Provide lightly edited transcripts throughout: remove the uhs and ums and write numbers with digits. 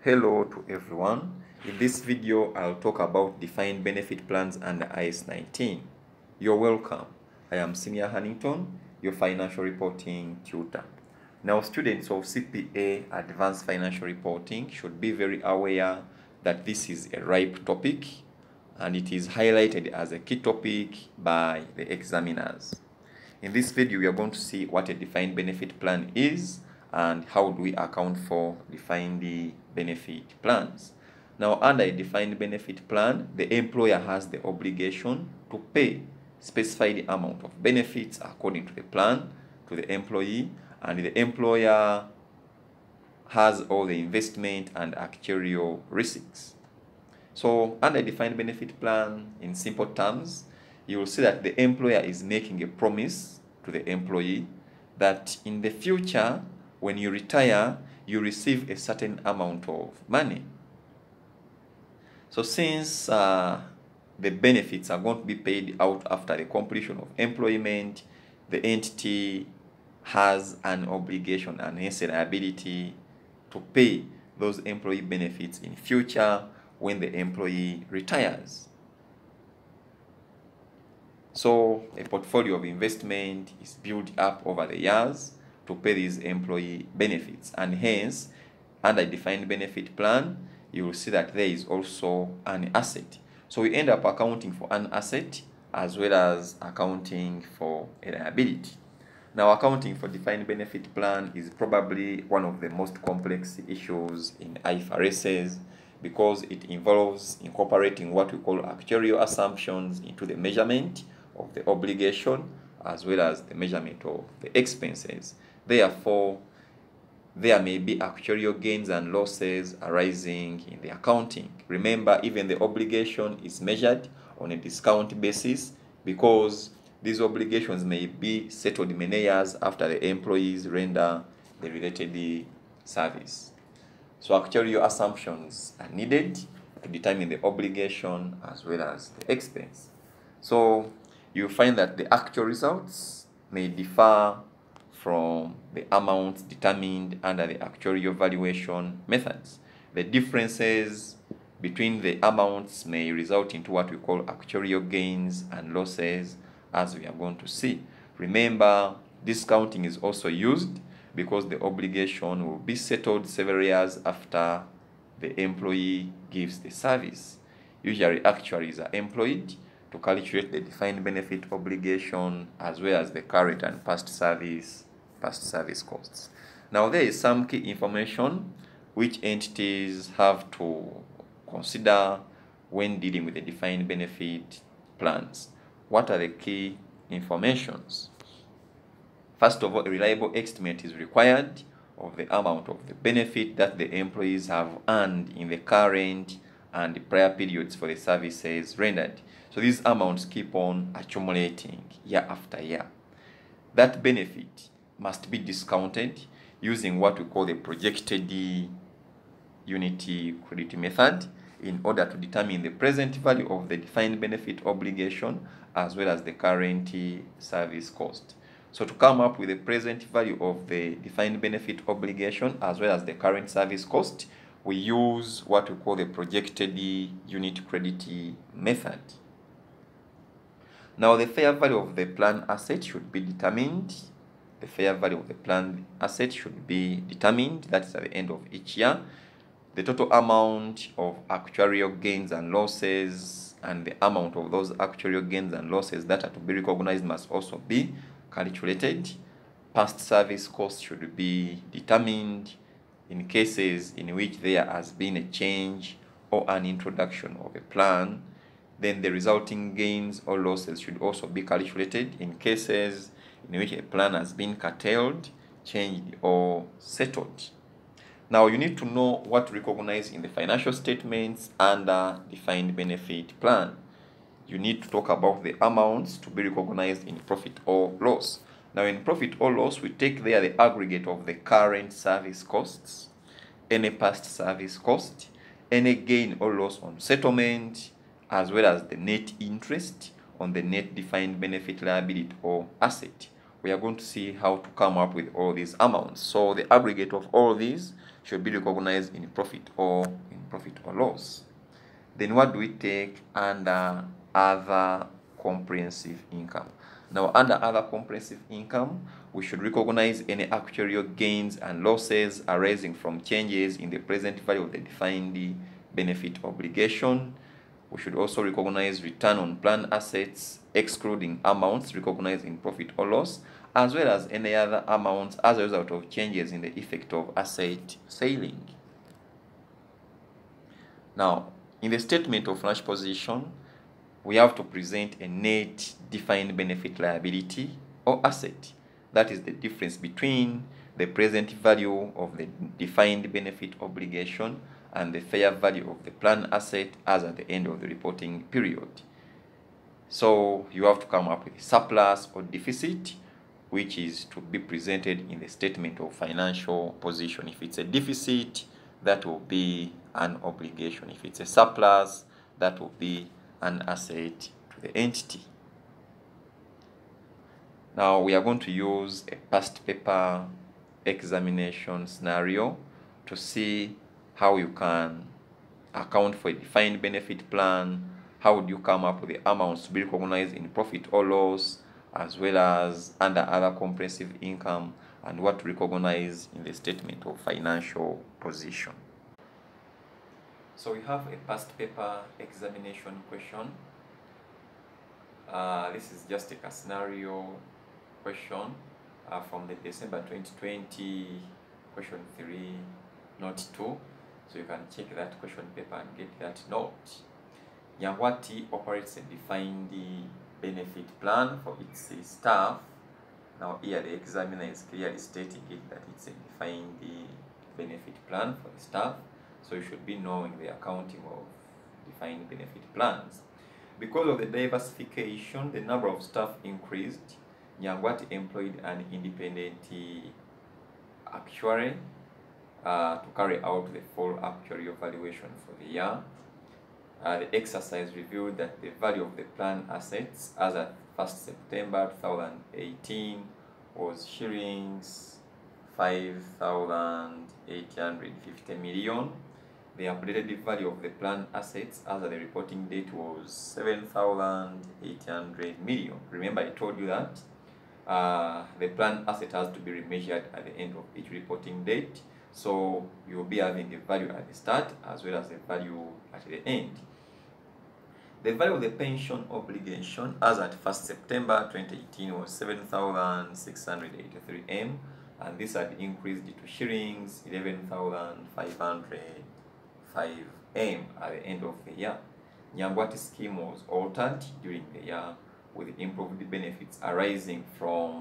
Hello to everyone. In this video, I'll talk about defined benefit plans under IAS 19. You're welcome. I am Senior Hannington, your financial reporting tutor. Now, students of CPA Advanced Financial Reporting should be very aware that this is a ripe topic and it is highlighted as a key topic by the examiners. In this video, we are going to see what a defined benefit plan is and how do we account for defined benefit plans. Now, under a defined benefit plan, the employer has the obligation to pay specified amount of benefits according to the plan to the employee, and the employer has all the investment and actuarial risks. So, under a defined benefit plan, in simple terms, you will see that the employer is making a promise to the employee that in the future, when you retire, you receive a certain amount of money. So since the benefits are going to be paid out after the completion of employment, the entity has an obligation and hence a liability to pay those employee benefits in future when the employee retires. So a portfolio of investment is built up over the years to pay these employee benefits, and hence under a defined benefit plan you will see that there is also an asset. So we end up accounting for an asset as well as accounting for a liability. Now, accounting for defined benefit plan is probably one of the most complex issues in IFRSs because it involves incorporating what we call actuarial assumptions into the measurement of the obligation as well as the measurement of the expenses. Therefore, there may be actuarial gains and losses arising in the accounting. Remember, even the obligation is measured on a discount basis because these obligations may be settled many years after the employees render the related service. So actuarial assumptions are needed to determine the obligation as well as the expense. So you find that the actual results may differ from the amounts determined under the actuarial valuation methods. The differences between the amounts may result into what we call actuarial gains and losses, as we are going to see. Remember, discounting is also used because the obligation will be settled several years after the employee gives the service. Usually, actuaries are employed to calculate the defined benefit obligation as well as the current and past service costs. Now, there is some key information which entities have to consider when dealing with the defined benefit plans. What are the key informations? First of all, a reliable estimate is required of the amount of the benefit that the employees have earned in the current and prior periods for the services rendered. So these amounts keep on accumulating year after year. That benefit must be discounted using what we call the projected unit credit method in order to determine the present value of the defined benefit obligation as well as the current service cost. So to come up with the present value of the defined benefit obligation as well as the current service cost, we use what we call the projected unit credit method. Now, the fair value of the plan asset should be determined. The fair value of the plan asset should be determined. That is at the end of each year. The total amount of actuarial gains and losses and the amount of those actuarial gains and losses that are to be recognized must also be calculated. Past service costs should be determined in cases in which there has been a change or an introduction of a plan. Then the resulting gains or losses should also be calculated in cases in which a plan has been curtailed, changed, or settled. Now, you need to know what to recognize in the financial statements under defined benefit plan. You need to talk about the amounts to be recognized in profit or loss. Now, in profit or loss, we take there the aggregate of the current service costs, any past service cost, any gain or loss on settlement, as well as the net interest on the net defined benefit liability or asset. we are going to see how to come up with all these amounts. So the aggregate of all these should be recognized in profit or loss. Then what do we take under other comprehensive income? Now, under other comprehensive income, we should recognize any actuarial gains and losses arising from changes in the present value of the defined benefit obligation. We should also recognize return on plan assets, excluding amounts recognized in profit or loss, as well as any other amounts as a result of changes in the effect of asset selling. Now, in the statement of financial position, we have to present a net defined benefit liability or asset. That is the difference between the present value of the defined benefit obligation and the fair value of the plan asset as at the end of the reporting period. So you have to come up with a surplus or deficit, which is to be presented in the statement of financial position. If it's a deficit, that will be an obligation. If it's a surplus, that will be an asset to the entity. Now we are going to use a past paper examination scenario to see how you can account for a defined benefit plan. How would you come up with the amounts to be recognized in profit or loss, as well as under other comprehensive income, and what to recognize in the statement of financial position. So we have a past paper examination question. This is just a scenario question from the December 2020 question 3, note 2. So you can check that question paper and get that note. Nyangwati operates a defined benefit plan for its staff. Now here the examiner is clearly stating it that it's a defined benefit plan for the staff. So you should be knowing the accounting of defined benefit plans. Because of the diversification, the number of staff increased. Nyangwati employed an independent actuary to carry out the full actuarial valuation for the year. The exercise revealed that the value of the plan assets as at 1st September 2018 was shillings 5,850 million. The updated value of the plan assets as at the reporting date was 7,800 million. Remember, I told you that the plan asset has to be remeasured at the end of each reporting date. So you will be having a value at the start as well as a value at the end. The value of the pension obligation as at 1st September 2018 was 7,683 M, and this had increased to shillings 11,505 M at the end of the year. Nyangwati scheme was altered during the year with improved benefits arising for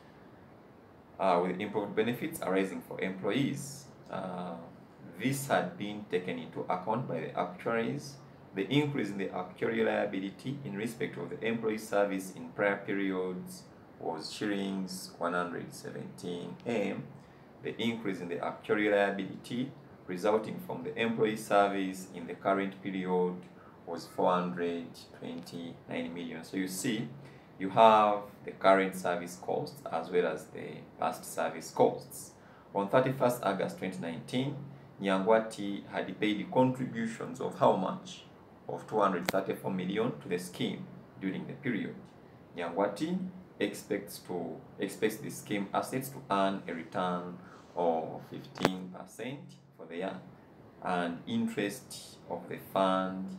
employees. This had been taken into account by the actuaries. The increase in the actuarial liability in respect of the employee service in prior periods was shillings 117 M. The increase in the actuarial liability resulting from the employee service in the current period was 429 million. So you see, you have the current service costs as well as the past service costs. On 31st August 2019, Nyangwati had paid contributions of how much? Of 234 million to the scheme during the period. Nyangwati expects the scheme assets to earn a return of 15% for the year, and interest of the fund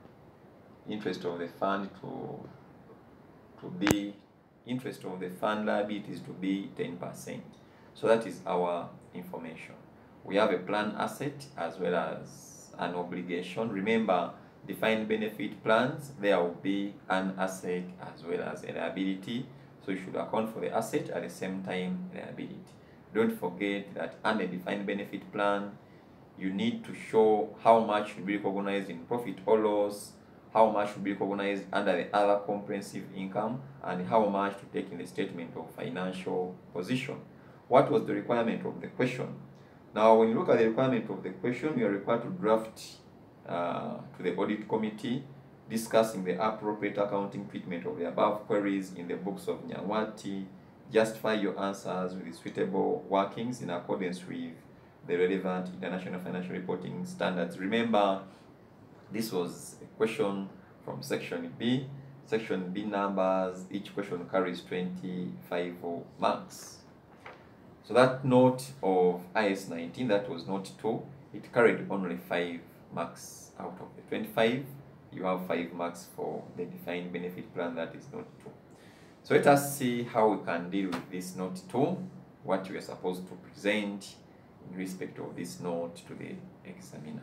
liabilities to be 10%. So that is our information. We have a plan asset as well as an obligation. Remember, defined benefit plans, there will be an asset as well as a liability. So you should account for the asset at the same time liability. Don't forget that under defined benefit plan, you need to show how much should be recognized in profit or loss, how much should be recognized under the other comprehensive income, and how much to take in the statement of financial position. What was the requirement of the question? Now, when you look at the requirement of the question, you are required to draft to the audit committee discussing the appropriate accounting treatment of the above queries in the books of Nyangwati, Justify your answers with the suitable workings in accordance with the relevant international financial reporting standards. Remember, this was a question from section B. Section B numbers, each question carries 25 marks. So that note of IS 19, that was note 2, it carried only 5 marks out of the 25. You have 5 marks for the defined benefit plan, that is note 2. So let us see how we can deal with this note 2, what we are supposed to present in respect of this note to the examiner.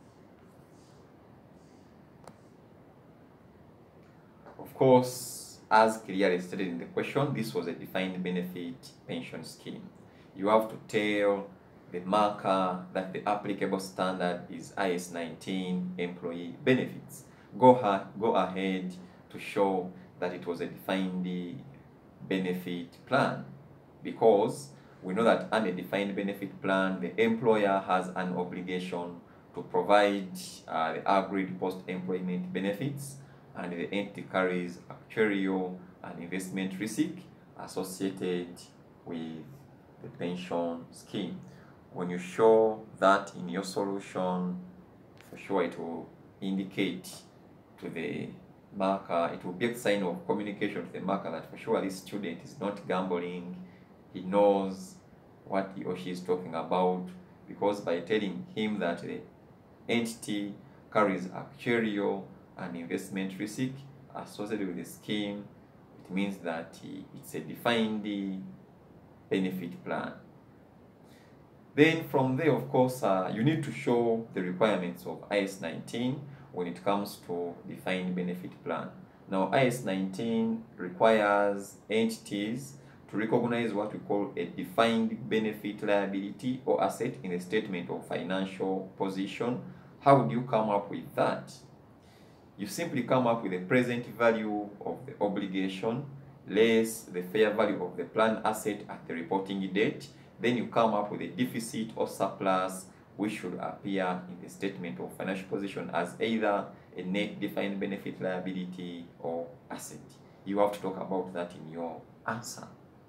Of course, as clearly stated in the question, this was a defined benefit pension scheme. You have to tell the marker that the applicable standard is IS 19 employee benefits. Go ahead to show that it was a defined benefit plan, because we know that under a defined benefit plan, the employer has an obligation to provide the agreed post-employment benefits, and the entity carries actuarial and investment risk associated with the pension scheme. When you show that in your solution, for sure it will indicate to the marker, it will be a sign of communication to the marker that for sure this student is not gambling, he knows what he or she is talking about, because by telling him that the entity carries actuarial and investment risk associated with the scheme, it means that it's a defined benefit plan. Then from there, of course, you need to show the requirements of IS 19 when it comes to defined benefit plan. Now, IS 19 requires entities to recognize what we call a defined benefit liability or asset in the statement of financial position. How would you come up with that? You simply come up with the present value of the obligation less the fair value of the planned asset at the reporting date. Then you come up with a deficit or surplus, which should appear in the statement of financial position as either a net defined benefit liability or asset. You have to talk about that in your answer.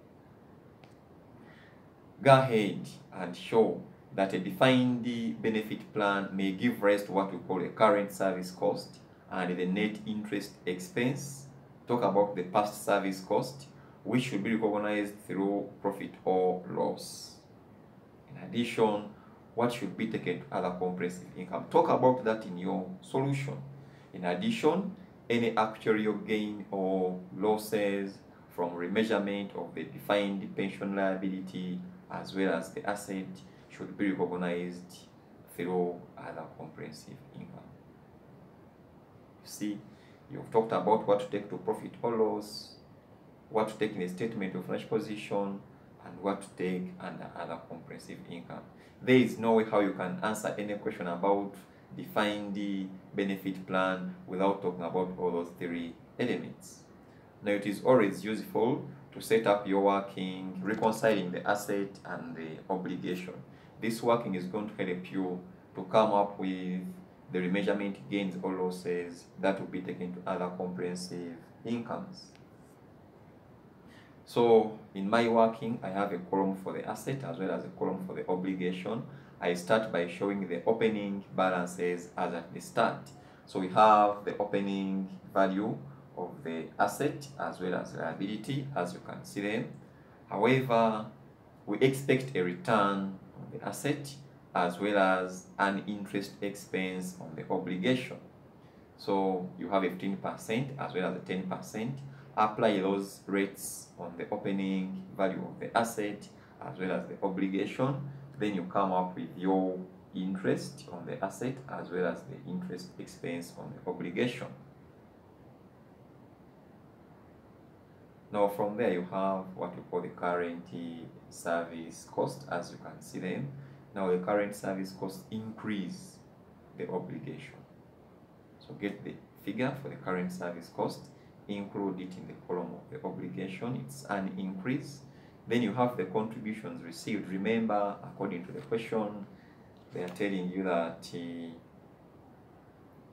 Go ahead and show that a defined benefit plan may give rise to what we call a current service cost and the net interest expense. Talk about the past service cost, which should be recognized through profit or loss. In addition, what should be taken to other comprehensive income. Talk about that in your solution. In addition, any actuarial gain or losses from remeasurement of the defined pension liability as well as the asset should be recognized through other comprehensive income. You see, you've talked about what to take to profit or loss, what to take in a statement of financial position, and what to take under other comprehensive income. There is no way how you can answer any question about defined benefit plan without talking about all those 3 elements. Now, it is always useful to set up your working, reconciling the asset and the obligation. This working is going to help you to come up with the remeasurement gains or losses that will be taken to other comprehensive incomes. So in my working, I have a column for the asset as well as a column for the obligation. I start by showing the opening balances as at the start. So we have the opening value of the asset as well as liability, as you can see them. However, we expect a return on the asset as well as an interest expense on the obligation. So you have 15% as well as 10%. Apply those rates on the opening value of the asset as well as the obligation. Then you come up with your interest on the asset as well as the interest expense on the obligation. Now from there you have what we call the current service cost, as you can see them. Now the current service cost increase the obligation. So get the figure for the current service cost, include it in the column of the obligation, it's an increase. Then you have the contributions received. Remember, according to the question, they are telling you that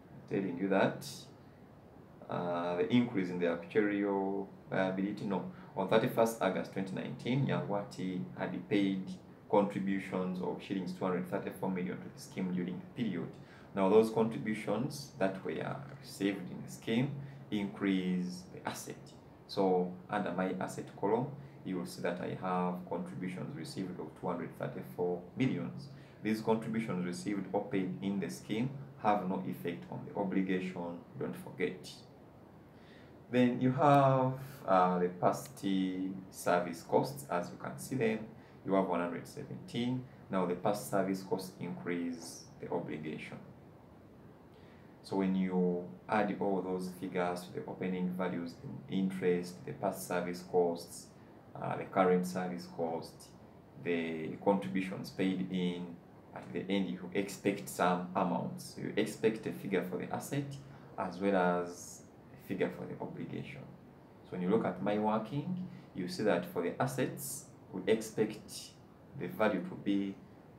the increase in the actuarial liability, On 31st August 2019, Nyangwati had paid contributions of shillings 234 million to the scheme during the period. Now, those contributions that were received in the scheme increase the asset. So, under my asset column, you will see that I have contributions received of 234 millions. These contributions received or paid in the scheme have no effect on the obligation, don't forget. Then you have the past service costs, as you can see them. You have 117. Now the past service costs increase the obligation. So when you add all those figures to the opening values, the interest, the past service costs, the current service cost, the contributions paid in, at the end you expect some amounts. You expect a figure for the asset as well as a figure for the obligation. So when you look at my working, you see that for the assets, we expect the value to be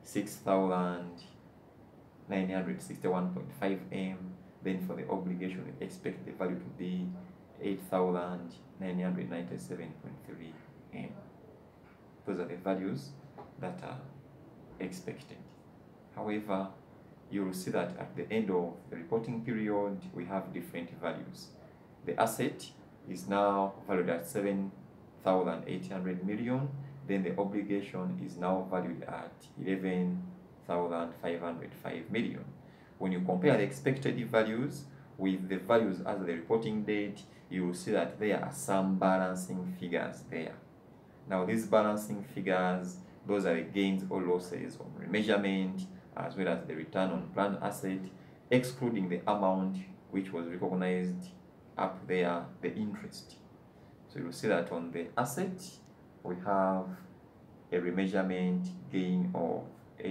6,961.5 M. Then for the obligation, we expect the value to be 8,997.3 M. Those are the values that are expected. However, you will see that at the end of the reporting period, we have different values. The asset is now valued at 7,800 million. Then the obligation is now valued at 11,505 million. When you compare the expected values with the values as the reporting date, you will see that there are some balancing figures there. Now these balancing figures, those are the gains or losses on remeasurement, as well as the return on planned asset, excluding the amount which was recognized up there, the interest. So you will see that on the asset, we have a remeasurement gain of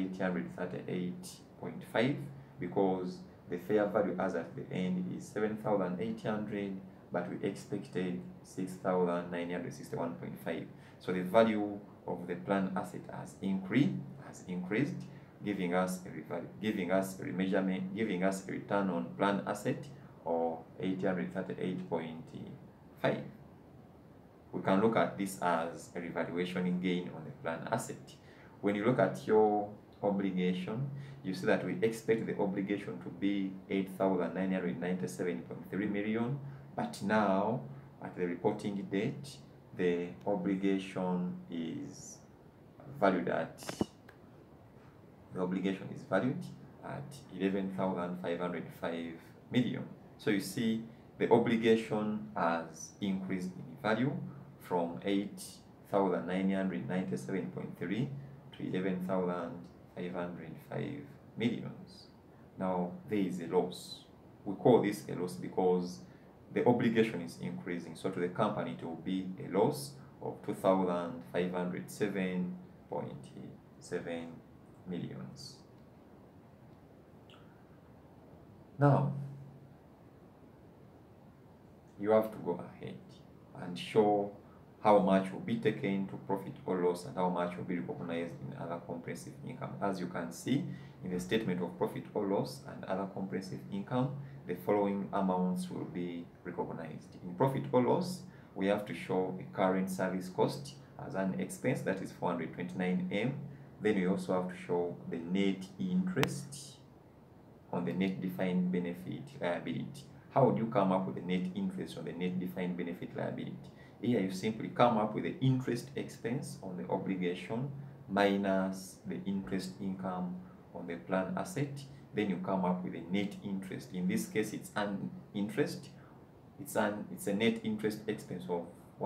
838.5 because the fair value as at the end is 7,800, but we expected 6,961.5. So the value of the planned asset has increased, giving us a remeasurement, giving us a return on planned asset of 838.5. We can look at this as a revaluation gain on the planned asset. When you look at your obligation, you see that we expect the obligation to be 8,997.3 million, but now at the reporting date, the obligation is valued at 11,505 million. So you see the obligation has increased in value from 8,997.3 to 11,505 millions. Now there is a loss. We call this a loss because the obligation is increasing. So to the company it will be a loss of 2,507.7 millions. Now you have to go ahead and show how much will be taken to profit or loss and how much will be recognized in other comprehensive income. As you can see in the statement of profit or loss and other comprehensive income, the following amounts will be recognized. In profit or loss, we have to show a current service cost as an expense, that is 429 M. Then we also have to show the net interest on the net defined benefit liability. How would you come up with the net interest on the net defined benefit liability? Here you simply come up with the interest expense on the obligation minus the interest income on the planned asset. Then you come up with a net interest. In this case, it's an interest. It's a net interest expense of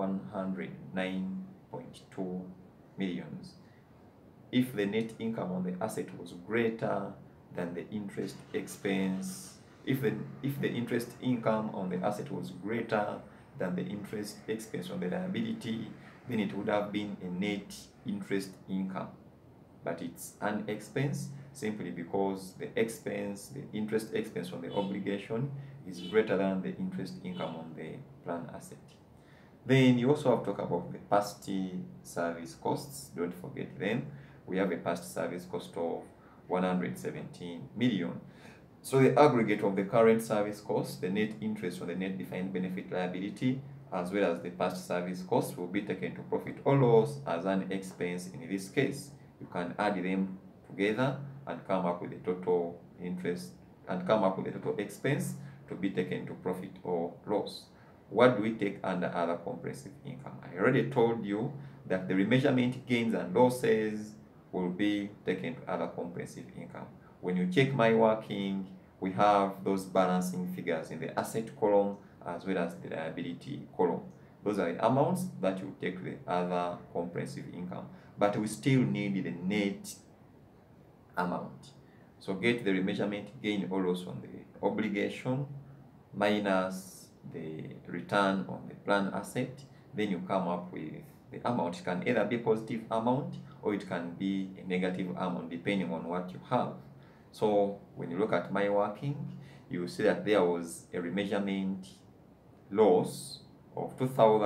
109.2 millions. If the net income on the asset was greater than the interest expense, if the interest income on the asset was greater than the interest expense on the liability, then it would have been a net interest income. But it's an expense simply because the interest expense on the obligation is greater than the interest income on the planned asset. Then you also have to talk about the past service costs. Don't forget them. We have a past service cost of 117 million. So the aggregate of the current service cost, the net interest on the net defined benefit liability, as well as the past service cost will be taken to profit or loss as an expense. In this case, you can add them together and come up with the total interest and come up with the total expense to be taken to profit or loss. What do we take under other comprehensive income? I already told you that the remeasurement gains and losses will be taken to other comprehensive income. When you check my working, we have those balancing figures in the asset column as well as the liability column. Those are the amounts that you take to the other comprehensive income, but we still need the net amount. So get the remeasurement gain or loss on the obligation minus the return on the plan asset. Then you come up with the amount. It can either be a positive amount or it can be a negative amount depending on what you have. So when you look at my working, you see that there was a remeasurement loss of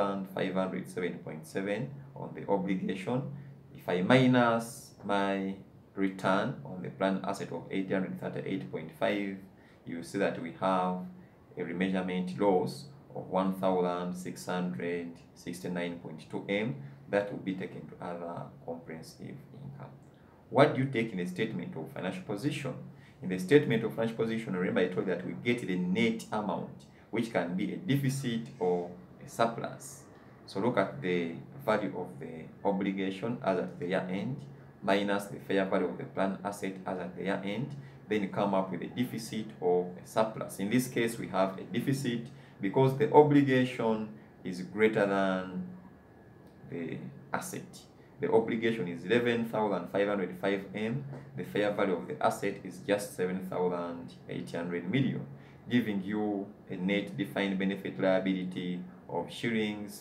2,507.7 on the obligation. If I minus my return on the plan asset of 838.5, you see that we have a remeasurement loss of 1,669.2 M that will be taken to other comprehensive income. What do you take in the statement of financial position? In the statement of financial position, remember I told you that we get the net amount, which can be a deficit or a surplus. So look at the value of the obligation as at the year end minus the fair value of the plan asset as at the year end. Then you come up with a deficit or a surplus. In this case, we have a deficit because the obligation is greater than the asset. The obligation is 11,505 M. The fair value of the asset is just 7,800 million, giving you a net defined benefit liability of shillings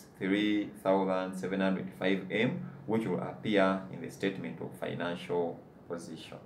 3,705 M, which will appear in the statement of financial position.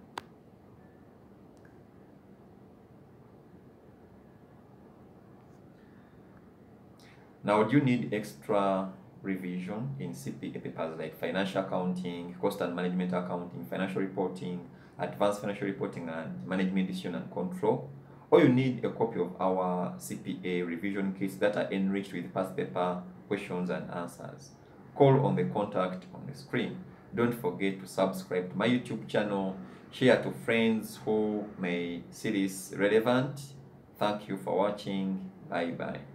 Now, do you need extra revision in CPA papers like financial accounting, cost and management accounting, financial reporting, advanced financial reporting, and management decision and control? Or you need a copy of our CPA revision kits that are enriched with past paper questions and answers? Call on the contact on the screen. Don't forget to subscribe to my YouTube channel, share to friends who may see this relevant. Thank you for watching. Bye bye.